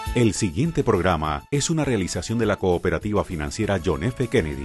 El siguiente programa es una realización de la cooperativa financiera John F. Kennedy.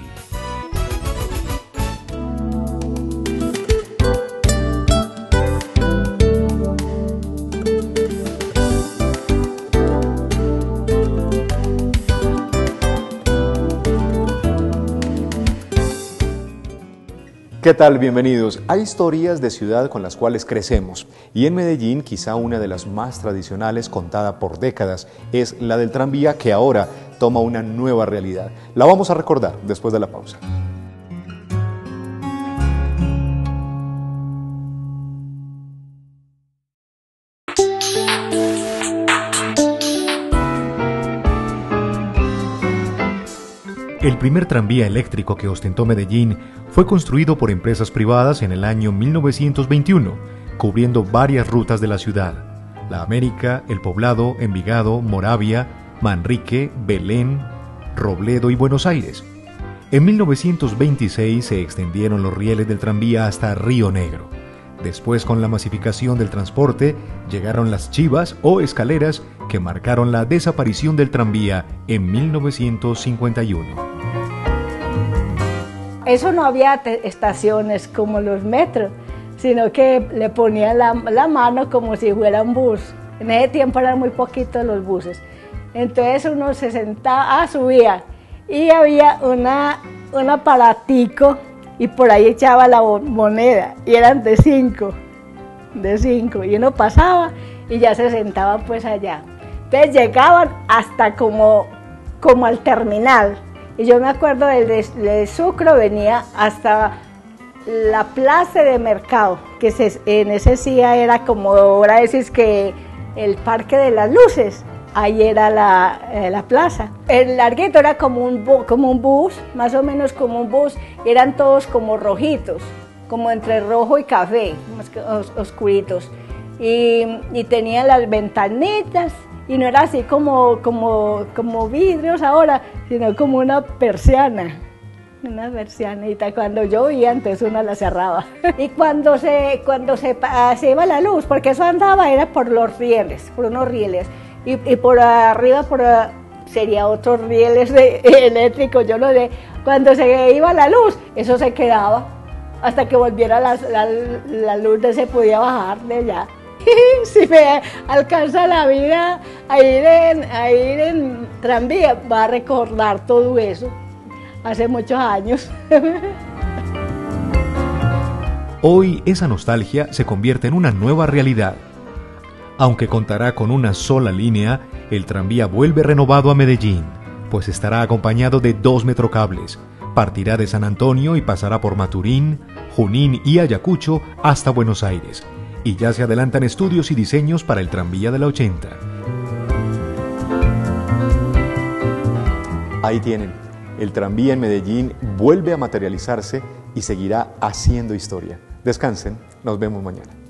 ¿Qué tal? Bienvenidos. Hay historias de ciudad con las cuales crecemos y en Medellín quizá una de las más tradicionales contada por décadas es la del tranvía que ahora toma una nueva realidad. La vamos a recordar después de la pausa. El primer tranvía eléctrico que ostentó Medellín fue construido por empresas privadas en el año 1921, cubriendo varias rutas de la ciudad: La América, El Poblado, Envigado, Moravia, Manrique, Belén, Robledo y Buenos Aires. En 1926 se extendieron los rieles del tranvía hasta Río Negro. Después, con la masificación del transporte, llegaron las chivas o escaleras que marcaron la desaparición del tranvía en 1951. Eso no había estaciones como los metros, sino que le ponían la mano como si fuera un bus. En ese tiempo eran muy poquitos los buses. Entonces uno se sentaba, subía, y había un aparatico, y por ahí echaba la moneda, y eran de cinco, y uno pasaba y ya se sentaba pues allá. Entonces llegaban hasta como al terminal, y yo me acuerdo del Sucro venía hasta la plaza de mercado, que en ese día era como ahora decís que el Parque de las Luces, ahí era la plaza. El larguito era como un bus, más o menos como un bus, y eran todos como rojitos, como entre rojo y café, más que oscuritos, y tenían las ventanitas, y no era así como vidrios ahora, sino como una persianita. Cuando llovía, entonces uno la cerraba. Y cuando se iba la luz, porque eso andaba, era por los rieles, por unos rieles, y por arriba sería otros rieles eléctricos, yo no sé. Cuando se iba la luz, eso se quedaba, hasta que volviera la luz, se podía bajar de allá. Si me alcanza la vida a ir en tranvía, va a recordar todo eso, hace muchos años. Hoy esa nostalgia se convierte en una nueva realidad. Aunque contará con una sola línea, el tranvía vuelve renovado a Medellín, pues estará acompañado de 2 metrocables. Partirá de San Antonio y pasará por Maturín, Junín y Ayacucho hasta Buenos Aires. Y ya se adelantan estudios y diseños para el tranvía de la 80. Ahí tienen, el tranvía en Medellín vuelve a materializarse y seguirá haciendo historia. Descansen, nos vemos mañana.